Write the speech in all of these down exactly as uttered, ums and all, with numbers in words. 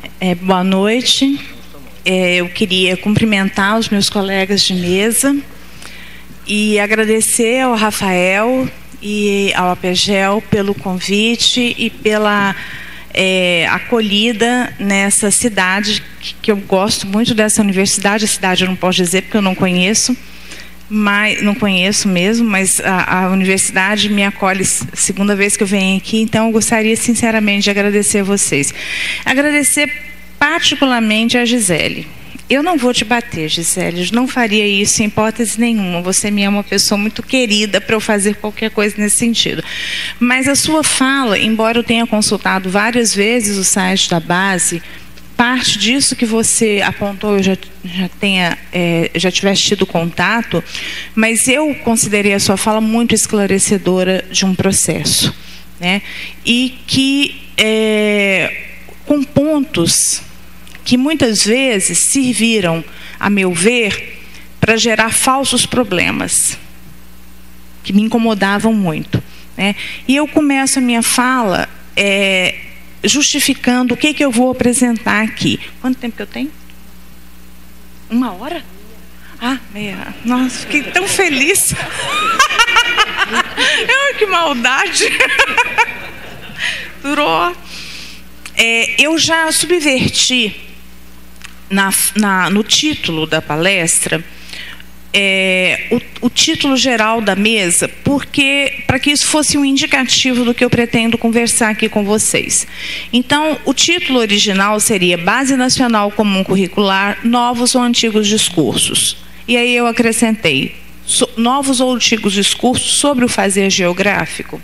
É, boa noite. É, eu queria cumprimentar os meus colegas de mesa e agradecer ao Rafael e ao Apegel pelo convite e pela é, acolhida nessa cidade, que, que eu gosto muito dessa universidade. A cidade eu não posso dizer porque eu não conheço, mas, não conheço mesmo, mas a, a universidade me acolhe segunda vez que eu venho aqui, então eu gostaria sinceramente de agradecer a vocês. Agradecer particularmente a Gisele. Eu não vou te bater, Gisele, eu não faria isso em hipótese nenhuma. Você me é uma pessoa muito querida para eu fazer qualquer coisa nesse sentido. Mas a sua fala, embora eu tenha consultado várias vezes o site da base, parte disso que você apontou eu já, já tenha, é, já tivesse tido contato, mas eu considerei a sua fala muito esclarecedora de um processo, né? E que, é, com pontos que muitas vezes serviram, a meu ver, para gerar falsos problemas, que me incomodavam muito, né? E eu começo a minha fala é, justificando o que, que eu vou apresentar aqui. Quanto tempo que eu tenho? Uma hora? Ah, meia. Nossa, fiquei tão feliz. Ai, que maldade. Durou. É, eu já subverti Na, na, no título da palestra, é, o, o título geral da mesa, porque para que isso fosse um indicativo do que eu pretendo conversar aqui com vocês. Então, o título original seria Base Nacional Comum Curricular, Novos ou Antigos Discursos. E aí eu acrescentei, so, novos ou antigos discursos sobre o fazer geográfico.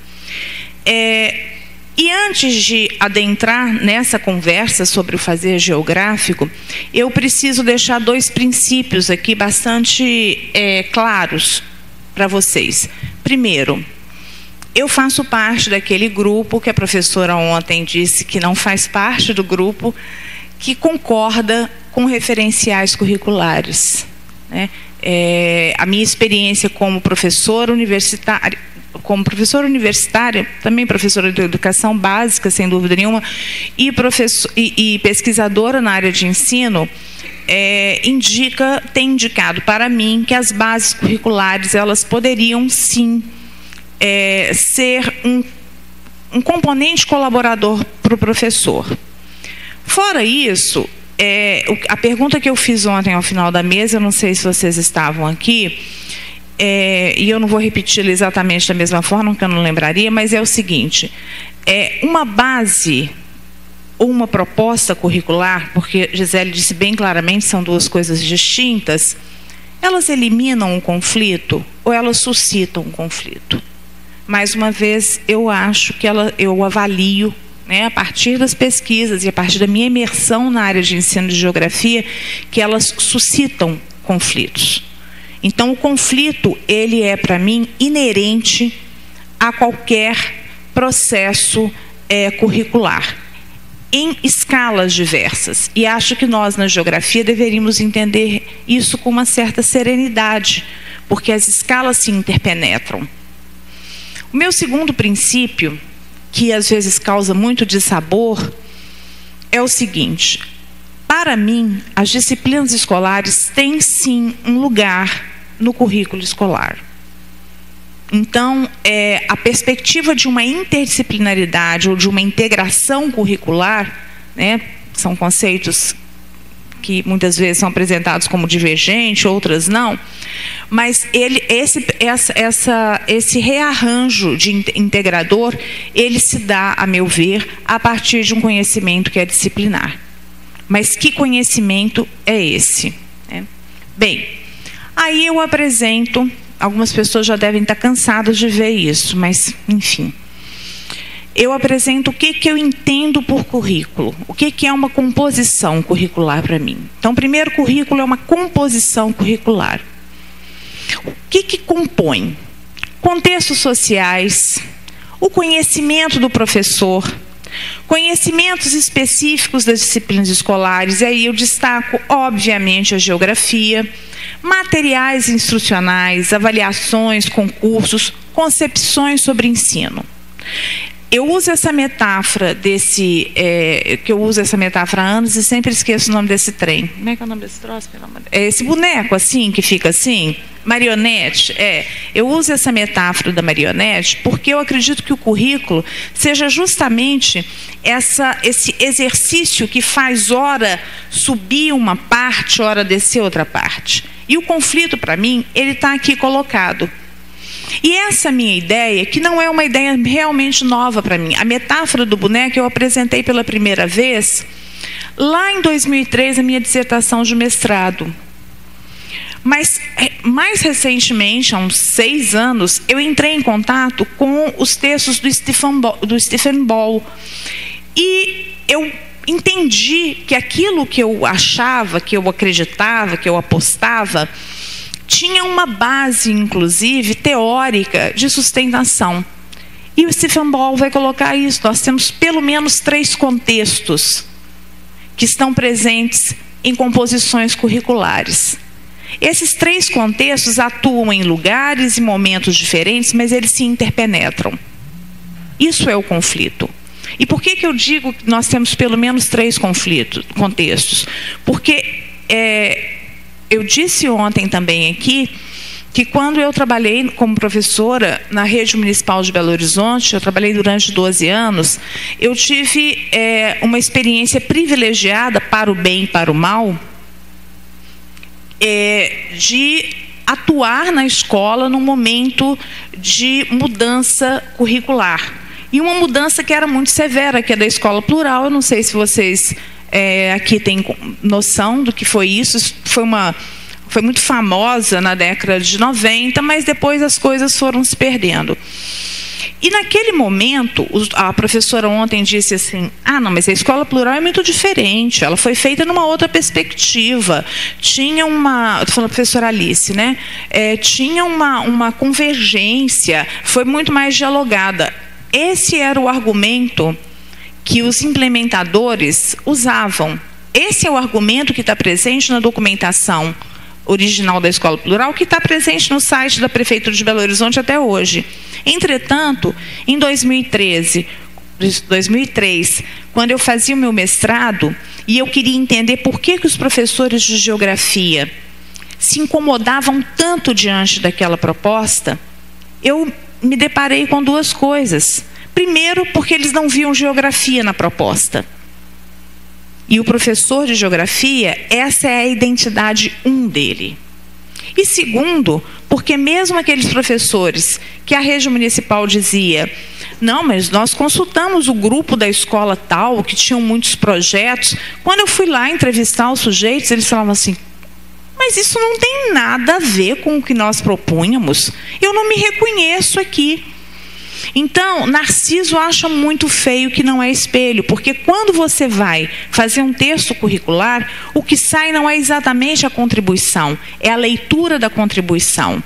É, E antes de adentrar nessa conversa sobre o fazer geográfico, eu preciso deixar dois princípios aqui bastante é, claros para vocês. Primeiro, eu faço parte daquele grupo que a professora ontem disse que não faz parte do grupo, que concorda com referenciais curriculares, né? É, a minha experiência como professora universitária, como professora universitária, também professora de educação básica, sem dúvida nenhuma, e, professor, e, e pesquisadora na área de ensino, é, indica, tem indicado para mim que as bases curriculares, elas poderiam sim é, ser um, um componente colaborador para o professor. Fora isso, é, a pergunta que eu fiz ontem ao final da mesa, eu não sei se vocês estavam aqui, É, e eu não vou repeti-la exatamente da mesma forma, que eu não lembraria, mas é o seguinte, é uma base ou uma proposta curricular, porque Gisele disse bem claramente, são duas coisas distintas, elas eliminam um conflito ou elas suscitam um conflito? Mais uma vez, eu acho que ela, eu avalio, né, a partir das pesquisas e a partir da minha imersão na área de ensino de geografia, que elas suscitam conflitos. Então, o conflito, ele é, para mim, inerente a qualquer processo é, curricular, em escalas diversas. E acho que nós, na geografia, deveríamos entender isso com uma certa serenidade, porque as escalas se interpenetram. O meu segundo princípio, que às vezes causa muito dissabor, é o seguinte: para mim, as disciplinas escolares têm sim um lugar no currículo escolar. Então, é, a perspectiva de uma interdisciplinaridade ou de uma integração curricular, né, são conceitos que muitas vezes são apresentados como divergentes, outras não, mas ele, esse, essa, essa, esse rearranjo de integrador, ele se dá, a meu ver, a partir de um conhecimento que é disciplinar. Mas que conhecimento é esse? É. Bem, aí eu apresento, algumas pessoas já devem estar cansadas de ver isso, mas, enfim. Eu apresento o que, que eu entendo por currículo, o que, que é uma composição curricular para mim. Então, primeiro, currículo é uma composição curricular. O que, que compõe? Contextos sociais, o conhecimento do professor, conhecimentos específicos das disciplinas escolares, e aí eu destaco, obviamente, a geografia, materiais instrucionais, avaliações, concursos, concepções sobre ensino. eu uso essa metáfora desse, é, que eu uso essa metáfora há anos e sempre esqueço o nome desse trem. Como é que é o nome desse troço? É esse boneco assim, que fica assim, marionete. É, eu uso essa metáfora da marionete porque eu acredito que o currículo seja justamente essa, esse exercício que faz ora subir uma parte, ora descer outra parte. E o conflito, para mim, ele está aqui colocado. E essa minha ideia, que não é uma ideia realmente nova para mim, a metáfora do boneco eu apresentei pela primeira vez lá em dois mil e três, a minha dissertação de mestrado. Mas, mais recentemente, há uns seis anos, eu entrei em contato com os textos do Stephen Ball, do Stephen Ball. E eu entendi que aquilo que eu achava, que eu acreditava, que eu apostava, tinha uma base, inclusive, teórica de sustentação. E o Stephen Ball vai colocar isso. Nós temos pelo menos três contextos que estão presentes em composições curriculares. Esses três contextos atuam em lugares e momentos diferentes, mas eles se interpenetram. Isso é o conflito. E por que que eu digo que nós temos pelo menos três conflitos, contextos? Porque é, eu disse ontem também aqui que quando eu trabalhei como professora na rede municipal de Belo Horizonte, eu trabalhei durante doze anos, eu tive é, uma experiência privilegiada, para o bem e para o mal, é, de atuar na escola num momento de mudança curricular. E uma mudança que era muito severa, que é da escola plural. Eu não sei se vocês é, aqui têm noção do que foi isso. Foi, uma, foi muito famosa na década de noventa, mas depois as coisas foram se perdendo. E naquele momento, a professora ontem disse assim, ah, não, mas a escola plural é muito diferente, ela foi feita numa outra perspectiva. Tinha uma, estou falando da professora Alice, né? É, tinha uma, uma convergência, foi muito mais dialogada. Esse era o argumento que os implementadores usavam. Esse é o argumento que está presente na documentação original da Escola Plural, que está presente no site da Prefeitura de Belo Horizonte até hoje. Entretanto, em dois mil e treze, dois mil e três, quando eu fazia o meu mestrado, e eu queria entender por que que os professores de geografia se incomodavam tanto diante daquela proposta, eu me deparei com duas coisas. Primeiro, porque eles não viam geografia na proposta. E o professor de geografia, essa é a identidade um dele. E segundo, porque mesmo aqueles professores que a rede municipal dizia, não, mas nós consultamos o grupo da escola tal, que tinham muitos projetos, quando eu fui lá entrevistar os sujeitos, eles falavam assim, mas isso não tem nada a ver com o que nós propunhamos. Eu não me reconheço aqui. Então, Narciso acha muito feio que não é espelho, porque quando você vai fazer um texto curricular, o que sai não é exatamente a contribuição, é a leitura da contribuição.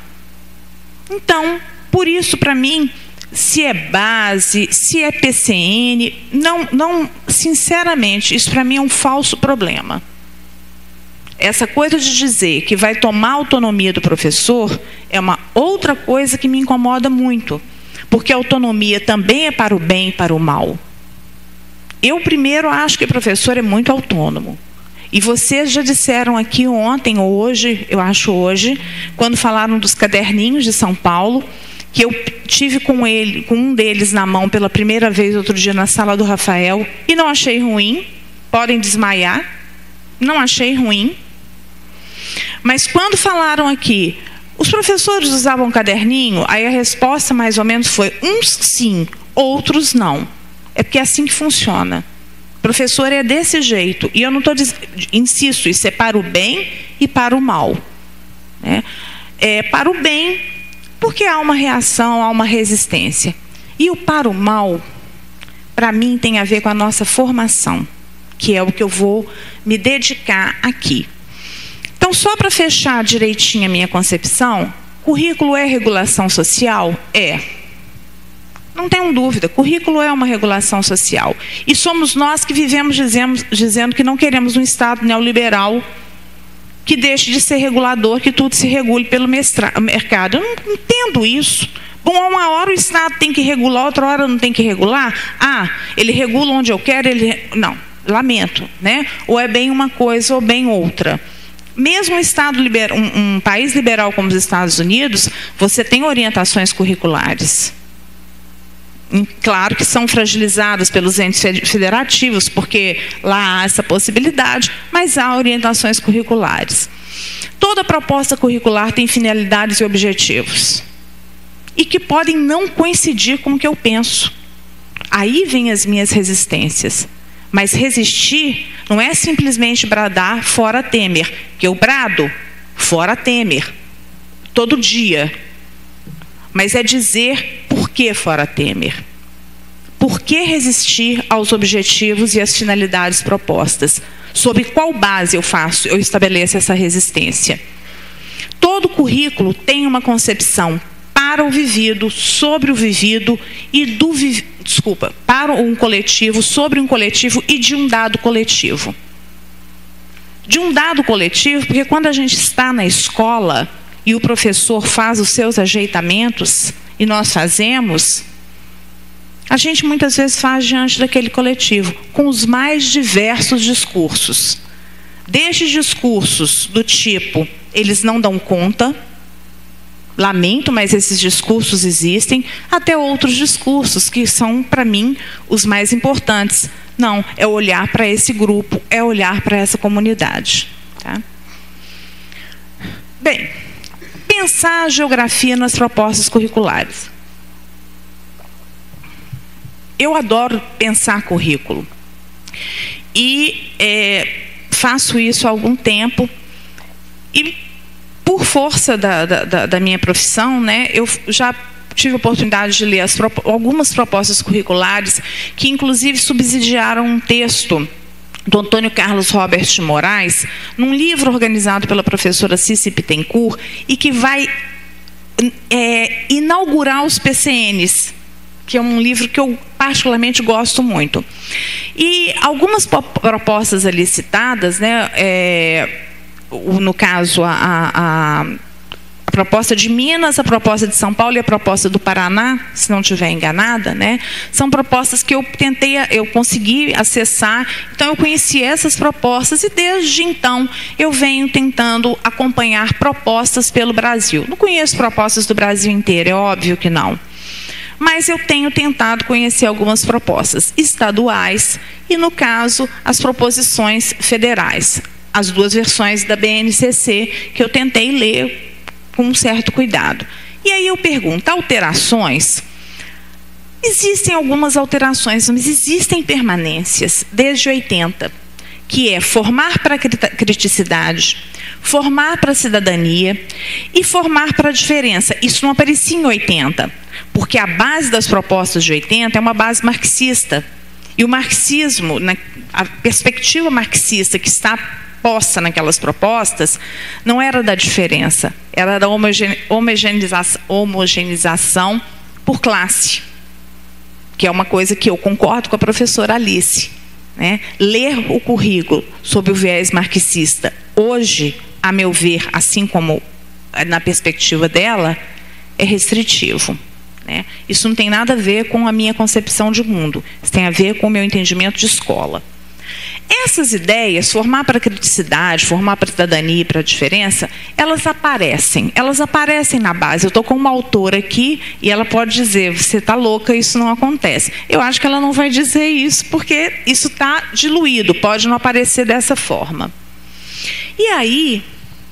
Então, por isso, para mim, se é base, se é P C N, não, não, sinceramente, isso para mim é um falso problema. Essa coisa de dizer que vai tomar autonomia do professor é uma outra coisa que me incomoda muito, porque a autonomia também é para o bem e para o mal. Eu primeiro acho que o professor é muito autônomo. E vocês já disseram aqui ontem ou hoje, eu acho hoje, quando falaram dos caderninhos de São Paulo, que eu tive com ele, com um deles na mão pela primeira vez outro dia na sala do Rafael, e não achei ruim, podem desmaiar, não achei ruim. Mas quando falaram aqui, os professores usavam caderninho, aí a resposta mais ou menos foi, uns sim, outros não. É porque é assim que funciona. Professor é desse jeito. E eu não estou dizendo, insisto, isso é para o bem e para o mal. Né? É para o bem, porque há uma reação, há uma resistência. E o para o mal, para mim, tem a ver com a nossa formação, que é o que eu vou me dedicar aqui. Então, só para fechar direitinho a minha concepção, currículo é regulação social? É. Não tenham dúvida, currículo é uma regulação social. E somos nós que vivemos dizemos, dizendo que não queremos um Estado neoliberal que deixe de ser regulador, que tudo se regule pelo mestra, mercado. Eu não entendo isso. Bom, uma hora o Estado tem que regular, outra hora não tem que regular. Ah, ele regula onde eu quero, ele... Não, lamento, né? Ou é bem uma coisa ou bem outra. Mesmo um, estado liber... um, um país liberal como os Estados Unidos, você tem orientações curriculares. Claro que são fragilizadas pelos entes federativos, porque lá há essa possibilidade, mas há orientações curriculares. Toda proposta curricular tem finalidades e objetivos, e que podem não coincidir com o que eu penso. Aí vêm as minhas resistências. Mas resistir não é simplesmente bradar fora Temer, que eu brado fora Temer, todo dia. Mas é dizer por que fora Temer. Por que resistir aos objetivos e às finalidades propostas? Sobre qual base eu faço, eu estabeleço essa resistência? Todo currículo tem uma concepção para o vivido, sobre o vivido e do vi... desculpa, para um coletivo, sobre um coletivo e de um dado coletivo. De um dado coletivo, porque quando a gente está na escola e o professor faz os seus ajeitamentos, e nós fazemos, a gente muitas vezes faz diante daquele coletivo, com os mais diversos discursos. Desde discursos do tipo, eles não dão conta, lamento, mas esses discursos existem, até outros discursos que são, para mim, os mais importantes. Não, é olhar para esse grupo, é olhar para essa comunidade. Tá? Bem, pensar a geografia nas propostas curriculares. Eu adoro pensar currículo. E é, faço isso há algum tempo. E, por força da, da, da minha profissão, né, eu já tive a oportunidade de ler as, algumas propostas curriculares que, inclusive, subsidiaram um texto do Antônio Carlos Robert de Moraes, num livro organizado pela professora Cici Pittencourt, e que vai é, inaugurar os P C Ns, que é um livro que eu particularmente gosto muito. E algumas propostas ali citadas, né, é, no caso, a, a, a proposta de Minas, a proposta de São Paulo e a proposta do Paraná, se não estiver enganada, né, são propostas que eu tentei, eu consegui acessar, então eu conheci essas propostas e desde então eu venho tentando acompanhar propostas pelo Brasil. Não conheço propostas do Brasil inteiro, é óbvio que não. Mas eu tenho tentado conhecer algumas propostas estaduais e, no caso, as proposições federais. As duas versões da B N C C, que eu tentei ler com um certo cuidado. E aí eu pergunto, alterações? Existem algumas alterações, mas existem permanências desde oitenta, que é formar para a criticidade, formar para a cidadania e formar para a diferença. Isso não aparecia em oitenta, porque a base das propostas de oitenta é uma base marxista. E o marxismo, a perspectiva marxista que está posta naquelas propostas, não era da diferença, era da homogeneização, homogeneização por classe, que é uma coisa que eu concordo com a professora Alice. Né? Ler o currículo sob o viés marxista, hoje, a meu ver, assim como na perspectiva dela, é restritivo. Né? Isso não tem nada a ver com a minha concepção de mundo, isso tem a ver com o meu entendimento de escola. Essas ideias, formar para a criticidade, formar para a cidadania e para a diferença, elas aparecem, elas aparecem na base. Eu estou com uma autora aqui e ela pode dizer, você está louca, isso não acontece. Eu acho que ela não vai dizer isso, porque isso está diluído, pode não aparecer dessa forma. E aí,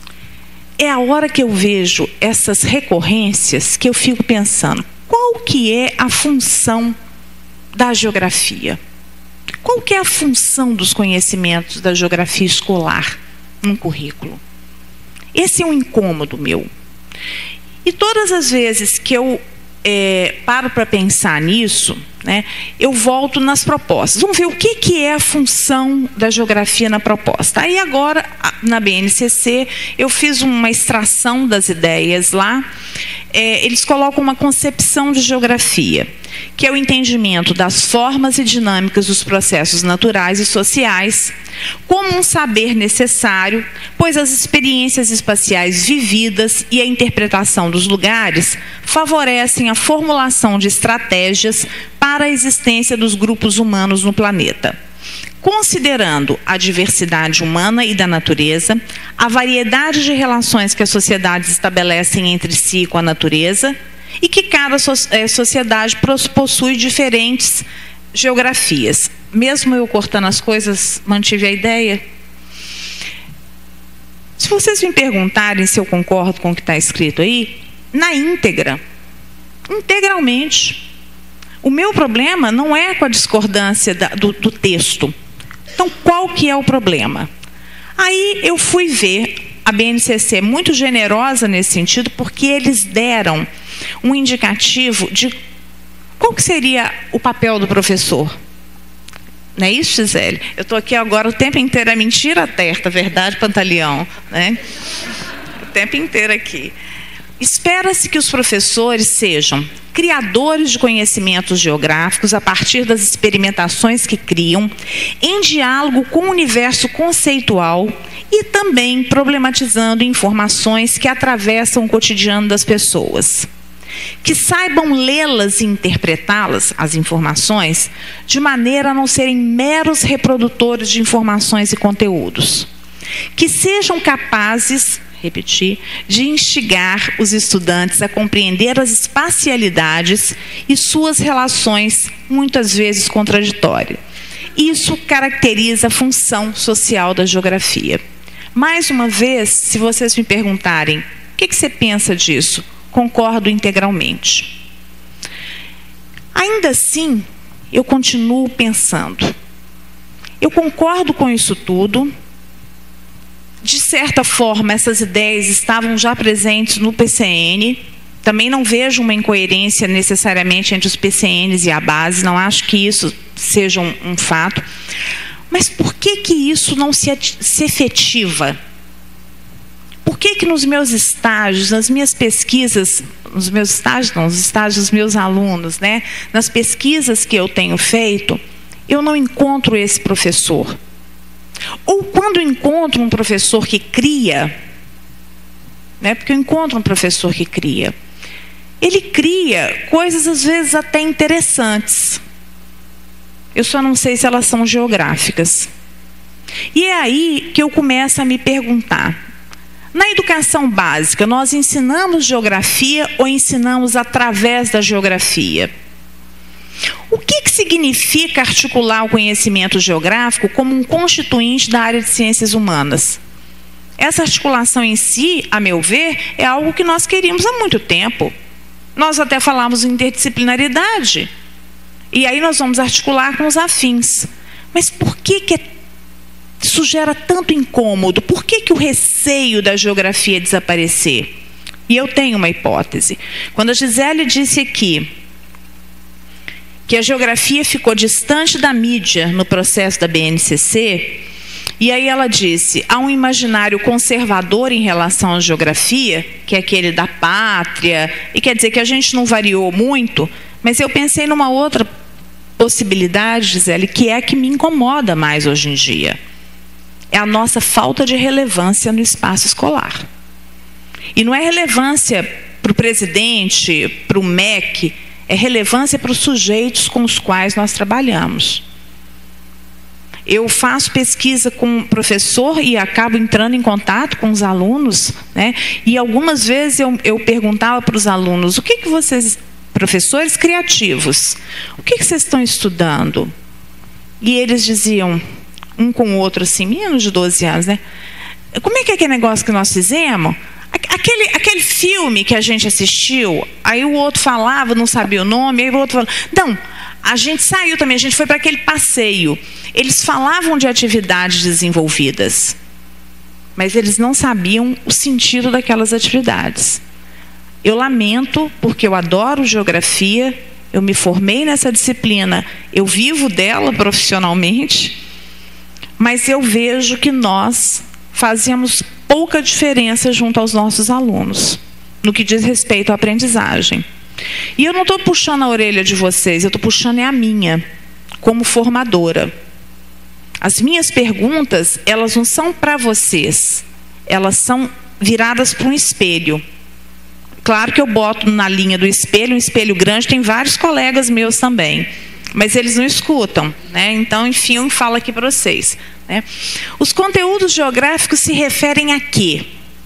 é a hora que eu vejo essas recorrências que eu fico pensando, qual que é a função da geografia? Qual que é a função dos conhecimentos da geografia escolar num currículo? Esse é um incômodo meu. E todas as vezes que eu é, paro para pensar nisso, né, eu volto nas propostas. Vamos ver o que, que é a função da geografia na proposta. Aí agora, na B N C C, eu fiz uma extração das ideias lá, é, eles colocam uma concepção de geografia, que é o entendimento das formas e dinâmicas dos processos naturais e sociais, como um saber necessário, pois as experiências espaciais vividas e a interpretação dos lugares favorecem a formulação de estratégias para a existência dos grupos humanos no planeta. Considerando a diversidade humana e da natureza, a variedade de relações que as sociedades estabelecem entre si e com a natureza, e que cada so é, sociedade possui diferentes geografias. Mesmo eu cortando as coisas, mantive a ideia. Se vocês me perguntarem se eu concordo com o que está escrito aí, na íntegra, integralmente. O meu problema não é com a discordância da, do, do texto. Então, qual que é o problema? Aí eu fui ver, a B N C C é muito generosa nesse sentido, porque eles deram um indicativo de qual que seria o papel do professor. Não é isso, Gisele? Eu estou aqui agora o tempo inteiro, é mentira certa, verdade, Pantaleão, né? O tempo inteiro aqui. Espera-se que os professores sejam criadores de conhecimentos geográficos a partir das experimentações que criam, em diálogo com o universo conceitual e também problematizando informações que atravessam o cotidiano das pessoas. Que saibam lê-las e interpretá-las, as informações, de maneira a não serem meros reprodutores de informações e conteúdos. Que sejam capazes, repetir, de instigar os estudantes a compreender as espacialidades e suas relações, muitas vezes contraditórias. Isso caracteriza a função social da geografia. Mais uma vez, se vocês me perguntarem, o que, que você pensa disso? Concordo integralmente. Ainda assim, eu continuo pensando. Eu concordo com isso tudo. De certa forma, essas ideias estavam já presentes no P C N. Também não vejo uma incoerência necessariamente entre os P C Ns e a base. Não acho que isso seja um, um fato. Mas por que que isso não se, se efetiva? Por que que nos meus estágios, nas minhas pesquisas, nos meus estágios não, nos estágios dos meus alunos, né, nas pesquisas que eu tenho feito, eu não encontro esse professor? Ou quando encontro um professor que cria, né, porque eu encontro um professor que cria, ele cria coisas às vezes até interessantes. Eu só não sei se elas são geográficas. E é aí que eu começo a me perguntar, na educação básica, nós ensinamos geografia ou ensinamos através da geografia? O que que significa articular o conhecimento geográfico como um constituinte da área de ciências humanas? Essa articulação em si, a meu ver, é algo que nós queríamos há muito tempo. Nós até falamos em interdisciplinaridade. E aí nós vamos articular com os afins. Mas por que que isso gera tanto incômodo? Por que que o receio da geografia desaparecer? E eu tenho uma hipótese. Quando a Gisele disse aqui que a geografia ficou distante da mídia no processo da B N C C, e aí ela disse, há um imaginário conservador em relação à geografia, que é aquele da pátria, e quer dizer que a gente não variou muito, mas eu pensei numa outra possibilidade, Gisele, que é a que me incomoda mais hoje em dia. É a nossa falta de relevância no espaço escolar. E não é relevância para o presidente, para o M E C, é relevância para os sujeitos com os quais nós trabalhamos. Eu faço pesquisa com o professor e acabo entrando em contato com os alunos, né? E algumas vezes eu, eu perguntava para os alunos, o que que vocês, professores criativos, o que que vocês estão estudando? E eles diziam, um com o outro assim, meninos de doze anos, né? Como é que é aquele negócio que nós fizemos? Aquele, aquele filme que a gente assistiu, aí o outro falava, não sabia o nome, aí o outro falava... Não, a gente saiu também, a gente foi para aquele passeio. Eles falavam de atividades desenvolvidas, mas eles não sabiam o sentido daquelas atividades. Eu lamento, porque eu adoro geografia, eu me formei nessa disciplina, eu vivo dela profissionalmente, mas eu vejo que nós fazemos pouca diferença junto aos nossos alunos. no que diz respeito à aprendizagem. E eu não estou puxando a orelha de vocês, eu estou puxando é a minha, como formadora. As minhas perguntas, elas não são para vocês, elas são viradas para um espelho. Claro que eu boto na linha do espelho, um espelho grande, tem vários colegas meus também, mas eles não escutam, né? Então, enfim, eu falo aqui para vocês, né? Os conteúdos geográficos se referem a quê?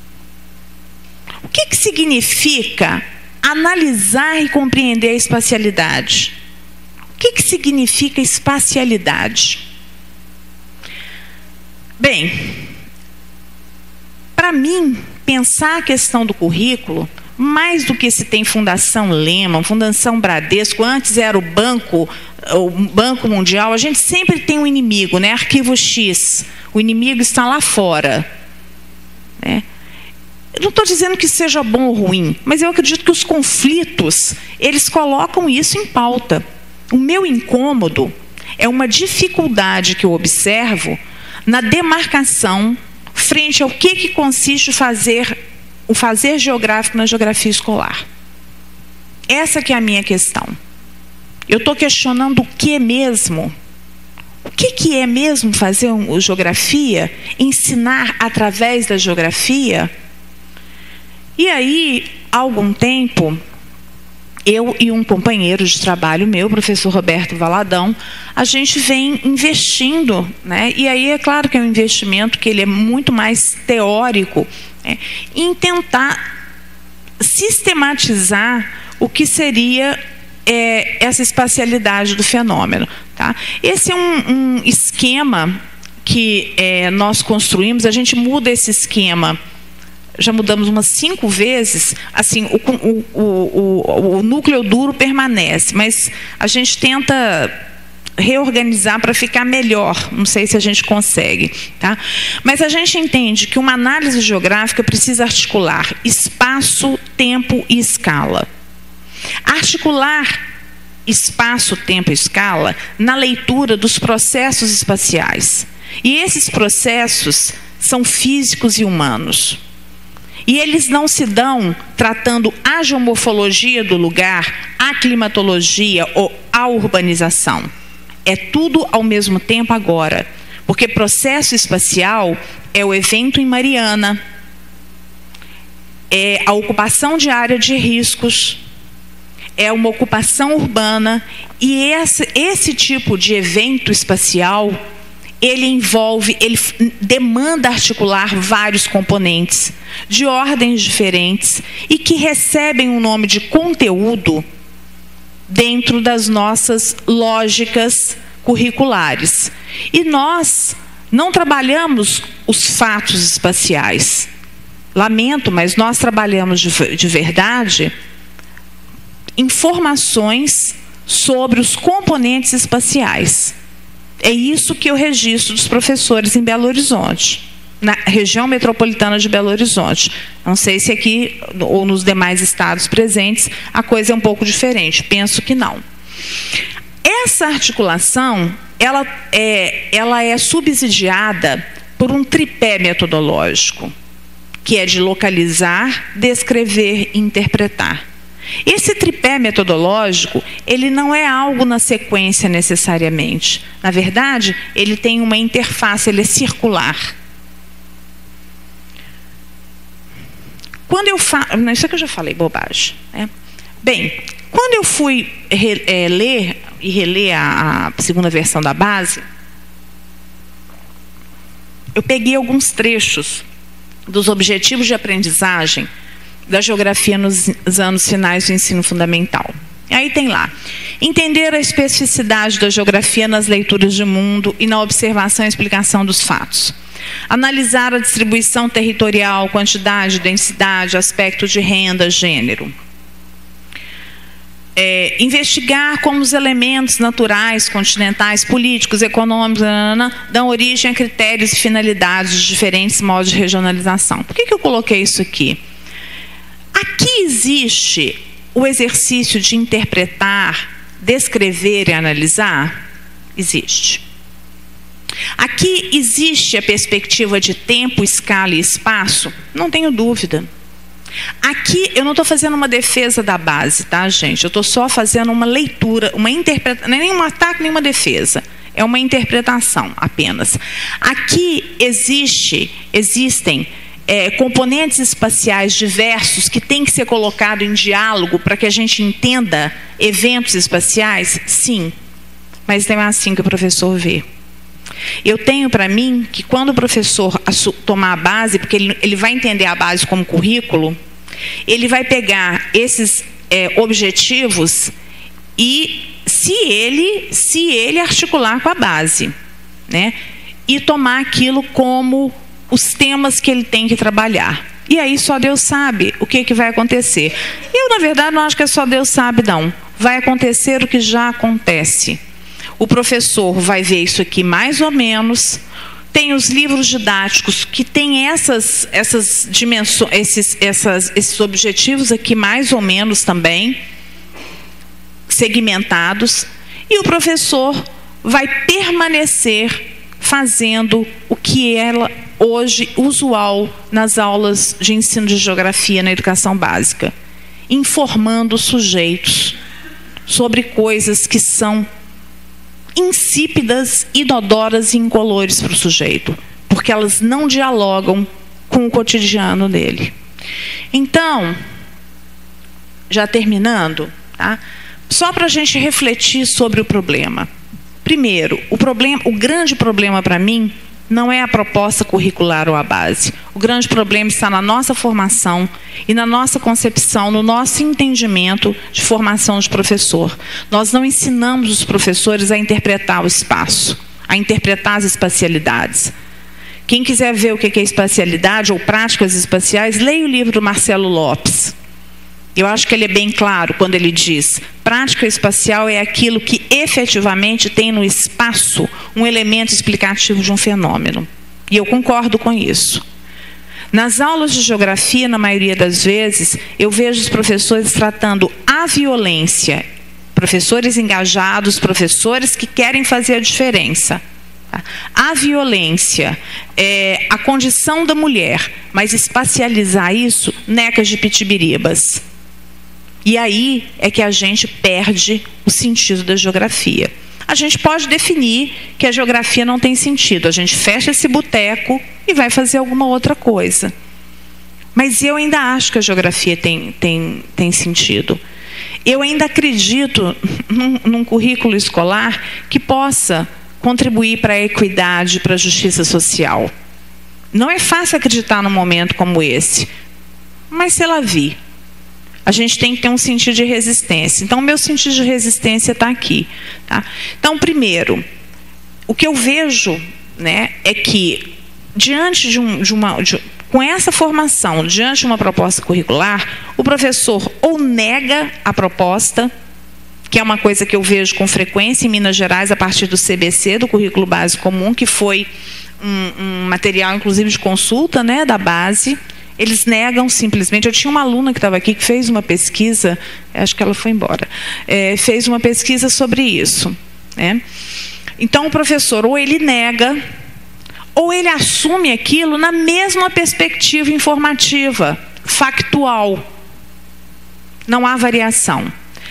O que que significa analisar e compreender a espacialidade? O que que significa espacialidade? Bem, para mim, pensar a questão do currículo, mais do que se tem Fundação Lehman, Fundação Bradesco, antes era o Banco, o Banco Mundial, a gente sempre tem um inimigo, né? Arquivo X, o inimigo está lá fora, né? Eu não estou dizendo que seja bom ou ruim, mas eu acredito que os conflitos, eles colocam isso em pauta. O meu incômodo é uma dificuldade que eu observo na demarcação frente ao que, que consiste fazer, o fazer geográfico na geografia escolar. Essa que é a minha questão. Eu estou questionando o que é mesmo. O que, que é mesmo fazer um, geografia? Ensinar através da geografia? E aí, há algum tempo, eu e um companheiro de trabalho meu, o professor Roberto Valadão, a gente vem investindo, né? E aí é claro que é um investimento que ele é muito mais teórico, né? Em tentar sistematizar o que seria é, essa espacialidade do fenômeno, tá? Esse é um, um esquema que é, nós construímos, a gente muda esse esquema. Já mudamos umas cinco vezes, assim, o, o, o, o núcleo duro permanece, mas a gente tenta reorganizar para ficar melhor, não sei se a gente consegue, tá? Mas a gente entende que uma análise geográfica precisa articular espaço, tempo e escala. Articular espaço, tempo e escala na leitura dos processos espaciais. E esses processos são físicos e humanos. E eles não se dão tratando a geomorfologia do lugar, a climatologia ou a urbanização. É tudo ao mesmo tempo agora. Porque processo espacial é o evento em Mariana, é a ocupação de área de riscos, é uma ocupação urbana, e esse, esse tipo de evento espacial, ele envolve, ele demanda articular vários componentes de ordens diferentes e que recebem um nome de conteúdo dentro das nossas lógicas curriculares. E nós não trabalhamos os fatos espaciais. Lamento, mas nós trabalhamos de, de verdade informações sobre os componentes espaciais. É isso que eu registro dos professores em Belo Horizonte, na região metropolitana de Belo Horizonte. Não sei se aqui ou nos demais estados presentes a coisa é um pouco diferente. Penso que não. Essa articulação, ela é, ela é subsidiada por um tripé metodológico, que é de localizar, descrever e interpretar. Esse tripé metodológico, ele não é algo na sequência necessariamente. Na verdade, ele tem uma interface, ele é circular. Quando eu falo... Isso aqui eu já falei bobagem, né? Bem, quando eu fui re, é, ler e reler a, a segunda versão da base, eu peguei alguns trechos dos objetivos de aprendizagem da geografia nos anos finais do ensino fundamental. Aí tem lá: entender a especificidade da geografia nas leituras de mundo e na observação e explicação dos fatos. Analisar a distribuição territorial, quantidade, densidade, aspectos de renda, gênero. É, investigar como os elementos naturais, continentais, políticos, econômicos, nanana, dão origem a critérios e finalidades de diferentes modos de regionalização. Por que que eu coloquei isso aqui? Aqui existe o exercício de interpretar, descrever e analisar? Existe. Aqui existe a perspectiva de tempo, escala e espaço? Não tenho dúvida. Aqui eu não estou fazendo uma defesa da base, tá, gente? Eu estou só fazendo uma leitura, uma interpretação, não é nem um ataque, nem uma defesa. É uma interpretação apenas. Aqui existe, existem é, componentes espaciais diversos que têm que ser colocados em diálogo para que a gente entenda eventos espaciais? Sim. Mas não é assim que o professor vê. Eu tenho para mim que quando o professor tomar a base, porque ele, ele vai entender a base como currículo, ele vai pegar esses é, objetivos e se ele, se ele articular com a base, né, e tomar aquilo como os temas que ele tem que trabalhar. E aí só Deus sabe o que, que vai acontecer. Eu, na verdade, não acho que é só Deus sabe, não. Vai acontecer o que já acontece. O professor vai ver isso aqui mais ou menos. Tem os livros didáticos que têm essas, essas dimensões, esses, essas, esses objetivos aqui mais ou menos também segmentados. E o professor vai permanecer fazendo o que é hoje usual nas aulas de ensino de geografia na educação básica, informando os sujeitos sobre coisas que são insípidas, inodoras e incolores para o sujeito, porque elas não dialogam com o cotidiano dele. Então, já terminando, tá? Só para a gente refletir sobre o problema. Primeiro, o, problema, o grande problema para mim não é a proposta curricular ou a base. O grande problema está na nossa formação e na nossa concepção, no nosso entendimento de formação de professor. Nós não ensinamos os professores a interpretar o espaço, a interpretar as espacialidades. Quem quiser ver o que é espacialidade ou práticas espaciais, leia o livro do Marcelo Lopes. Eu acho que ele é bem claro quando ele diz: prática espacial é aquilo que efetivamente tem no espaço um elemento explicativo de um fenômeno. E eu concordo com isso. Nas aulas de geografia, na maioria das vezes, eu vejo os professores tratando a violência, professores engajados, professores que querem fazer a diferença. A violência, é, a condição da mulher, mas espacializar isso, necas de pitibiribas. E aí é que a gente perde o sentido da geografia. A gente pode definir que a geografia não tem sentido. A gente fecha esse boteco e vai fazer alguma outra coisa. Mas eu ainda acho que a geografia tem, tem, tem sentido. Eu ainda acredito num, num currículo escolar que possa contribuir para a equidade, para a justiça social. Não é fácil acreditar num momento como esse, mas se ela vir. A gente tem que ter um sentido de resistência. Então, o meu sentido de resistência está aqui. Tá? Então, primeiro, o que eu vejo, né, é que, diante de, um, de uma... De, com essa formação, diante de uma proposta curricular, o professor ou nega a proposta, que é uma coisa que eu vejo com frequência em Minas Gerais, a partir do C B C, do Currículo Básico Comum, que foi um, um material, inclusive, de consulta, né, da base. Eles negam simplesmente. Eu tinha uma aluna que estava aqui que fez uma pesquisa, acho que ela foi embora, é, fez uma pesquisa sobre isso. Né? Então, o professor, ou ele nega, ou ele assume aquilo na mesma perspectiva informativa, factual. Não há variação.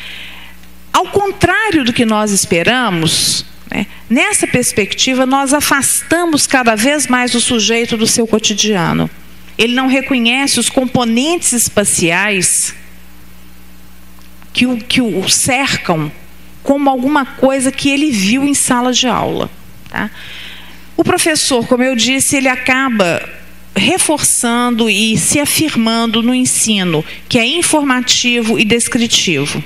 Ao contrário do que nós esperamos, né, nessa perspectiva, nós afastamos cada vez mais o sujeito do seu cotidiano. Ele não reconhece os componentes espaciais que o, que o cercam como alguma coisa que ele viu em sala de aula. Tá? O professor, como eu disse, ele acaba reforçando e se afirmando no ensino, que é informativo e descritivo.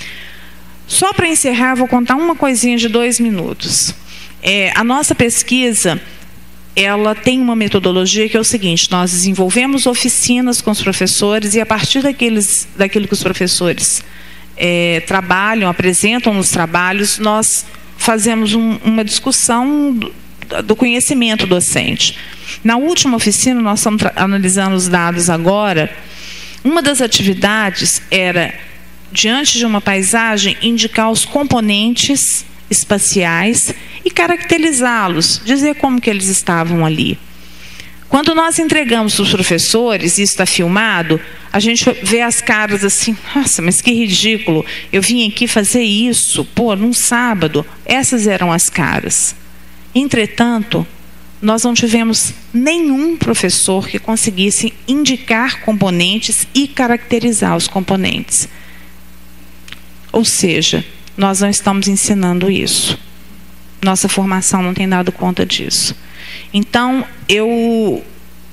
Só para encerrar, vou contar uma coisinha de dois minutos. É, a nossa pesquisa... ela tem uma metodologia que é o seguinte: nós desenvolvemos oficinas com os professores e a partir daqueles, daquilo que os professores é, trabalham, apresentam nos trabalhos, nós fazemos um, uma discussão do, do conhecimento docente. Na última oficina, nós estamos analisando os dados agora, uma das atividades era, diante de uma paisagem, indicar os componentes espaciais e caracterizá-los, dizer como que eles estavam ali. Quando nós entregamos para os professores, isso está filmado, a gente vê as caras assim, nossa, mas que ridículo, eu vim aqui fazer isso, pô, num sábado. Essas eram as caras. Entretanto, nós não tivemos nenhum professor que conseguisse indicar componentes e caracterizar os componentes. Ou seja, nós não estamos ensinando isso. Nossa formação não tem dado conta disso. Então, eu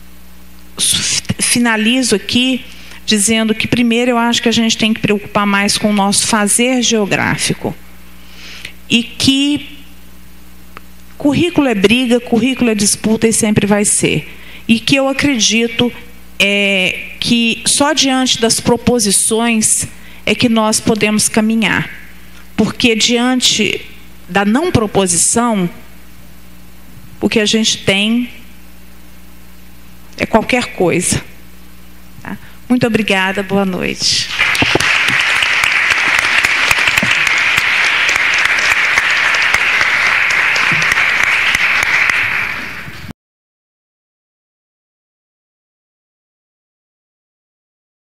finalizo aqui dizendo que, primeiro, eu acho que a gente tem que preocupar mais com o nosso fazer geográfico. E que currículo é briga, currículo é disputa e sempre vai ser. E que eu acredito é, que só diante das proposições é que nós podemos caminhar. Porque diante da não proposição, o que a gente tem é qualquer coisa. Tá? Muito obrigada, boa noite.